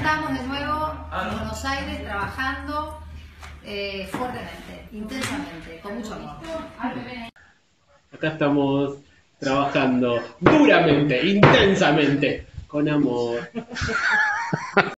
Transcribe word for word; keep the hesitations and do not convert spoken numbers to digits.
estamos de nuevo en Buenos Aires trabajando eh, fuertemente, intensamente, con mucho amor. Acá estamos trabajando duramente, intensamente, con amor.